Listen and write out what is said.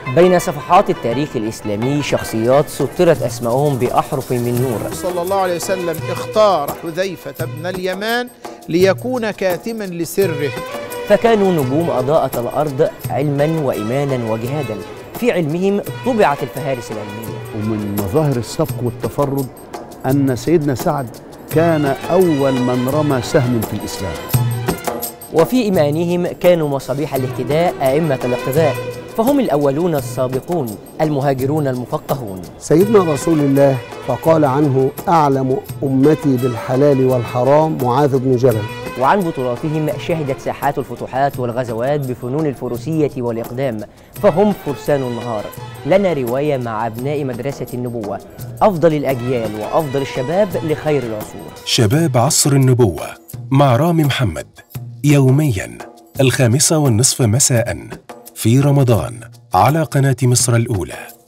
بين صفحات التاريخ الإسلامي شخصيات سطرت أسماءهم بأحرف من نور. صلى الله عليه وسلم اختار حذيفة بن اليمان ليكون كاتما لسره، فكانوا نجوم أضاءت الأرض علما وإيمانا وجهادا. في علمهم طبعت الفهارس العلمية. ومن مظاهر السبق والتفرد أن سيدنا سعد كان أول من رمى سهم في الإسلام. وفي إيمانهم كانوا مصابيح الاهتداء، أئمة الاقتداء، فهم الأولون السابقون، المهاجرون المفقهون. سيدنا رسول الله فقال عنه: أعلم أمتي بالحلال والحرام معاذ بن جبل. وعن بطولاتهم شهدت ساحات الفتوحات والغزوات بفنون الفروسية والإقدام، فهم فرسان النهار. لنا رواية مع أبناء مدرسة النبوة، أفضل الأجيال وأفضل الشباب لخير العصور. شباب عصر النبوة مع رامي محمد، يومياً 5:30 مساءً في رمضان على قناة مصر الأولى.